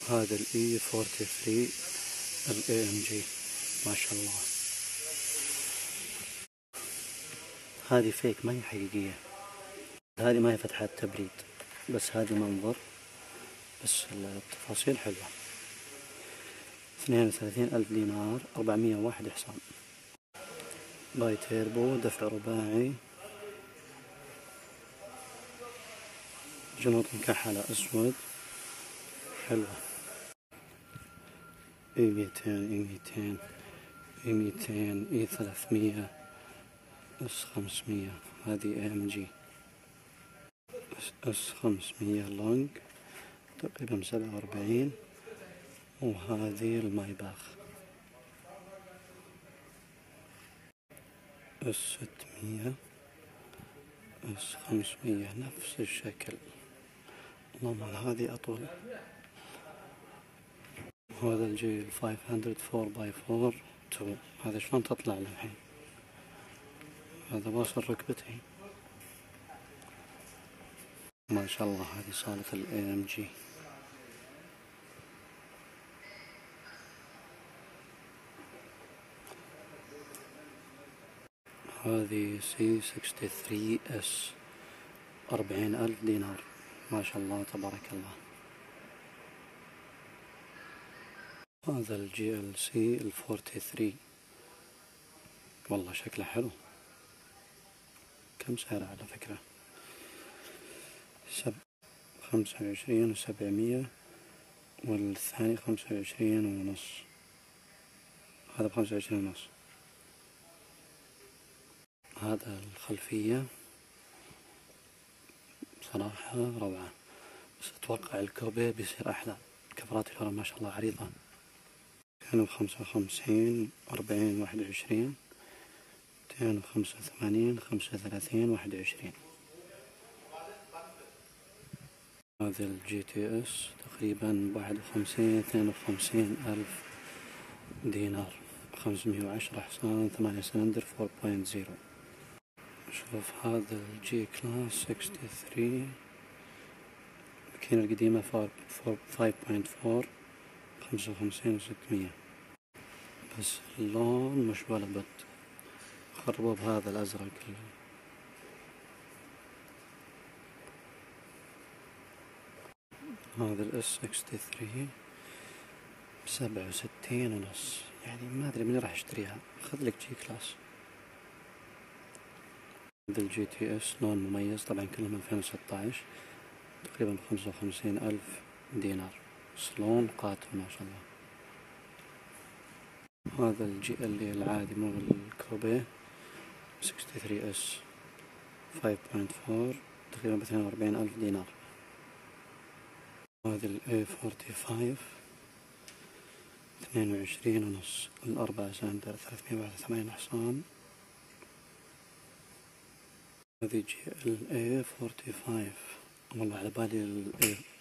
هذا الاي 43 الاي ام جي ما شاء الله. هذه فيك ما هي حقيقية، هذه ما هي فتحة تبريد، بس هذه منظر، بس التفاصيل حلوة. 32,000 دينار، 401 حصان، باي تيربو، دفع رباعي، جنوط مكحلة أسود حلوة. اي 200 اي 200 اي 200 اي 300 اس 500. هذه ام جي اس 500 لونج تقريبا 47. وهذه المايباخ اس 600 اس 500 نفس الشكل. اللهم هذه أطول. وهذا الجيل 500 4x4 2. هذا شلون تطلع له الحين؟ هذا واصل ركبتي ما شاء الله. هذه صالة الاي ام جي. هذه سي 63 اس، 40,000 دينار ما شاء الله تبارك الله. هذا الجي ال سي ال 43 والله شكله حلو. كم سعره على فكرة؟ 25 و700، والثاني 25 ونص. هذا ب25 ونص. هذا الخلفية صراحة روعة، بس أتوقع الكوبيه بيصير أحلى. كفرات الورا ما شاء الله عريضة. 255 40 21 285 35 21. هذا الجي تي اس تقريبا 51 52 ألف دينار، 510 حصان، 8 سلندر 4.0. شوف هذا الجي كلاس 63 الماكينة القديمة 5.4 55 و600. بس اللون مش ولا بد، خربوه بهذا الأزرق. هذا الاس 63 ب67 ونص. يعني ما أدري من راح اشتريها، خذ لك جي كلاس. هذا الجي تي اس لون مميز طبعا كلهم 2016، تقريبا 55,000 دينار. صلون قاتل ما شاء الله. هذا الجي ال العادي مو الكوبيه 63 اس 5.4 تقريبا ب42,000 دينار. هذا الاي 45 22 ونص، الأربعة سلندر 381 حصان. هذه جي ال اي 45 والله على بالي الاي